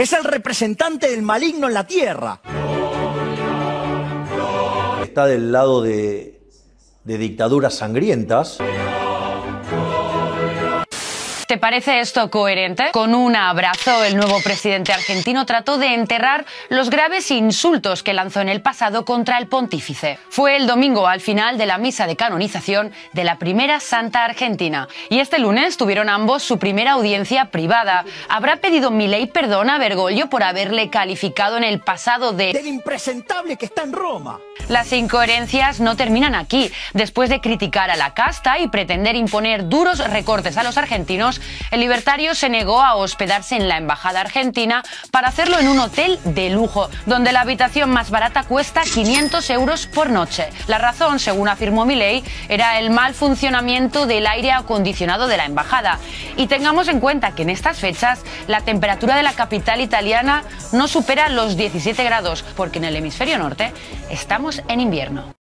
Es el representante del maligno en la tierra. Está del lado de dictaduras sangrientas. ¿Te parece esto coherente? Con un abrazo, el nuevo presidente argentino trató de enterrar los graves insultos que lanzó en el pasado contra el pontífice. Fue el domingo al final de la misa de canonización de la primera santa argentina. Y este lunes tuvieron ambos su primera audiencia privada. ¿Habrá pedido Milei perdón a Bergoglio por haberle calificado en el pasado del impresentable que está en Roma? Las incoherencias no terminan aquí. Después de criticar a la casta y pretender imponer duros recortes a los argentinos, el libertario se negó a hospedarse en la embajada argentina para hacerlo en un hotel de lujo, donde la habitación más barata cuesta 500 euros por noche. La razón, según afirmó Milei, era el mal funcionamiento del aire acondicionado de la embajada. Y tengamos en cuenta que en estas fechas la temperatura de la capital italiana no supera los 17 grados, porque en el hemisferio norte estamos en invierno.